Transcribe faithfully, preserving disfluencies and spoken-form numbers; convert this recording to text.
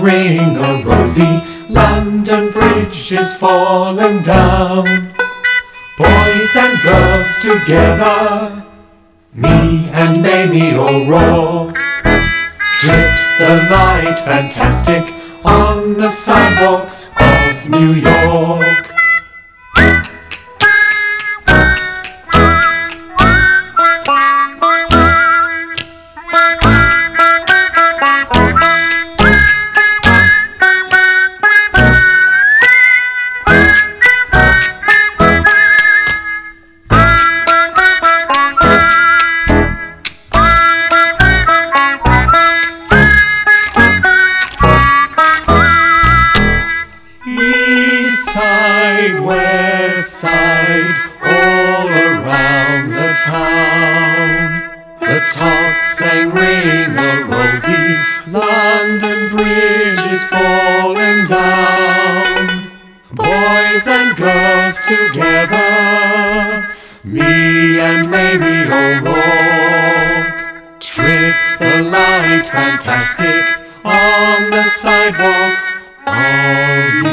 ring-a-rosy, London Bridge is fallen down. Boys and girls together, me and Mamie O'Rourke, tripped the light fantastic on the sidewalks of New York. Side, west side, all around the town. The toss sang ring-a-rosy, London Bridge is falling down. Boys and girls together, me and Mamie O'Rourke, tripped the light fantastic on the sidewalks of New York.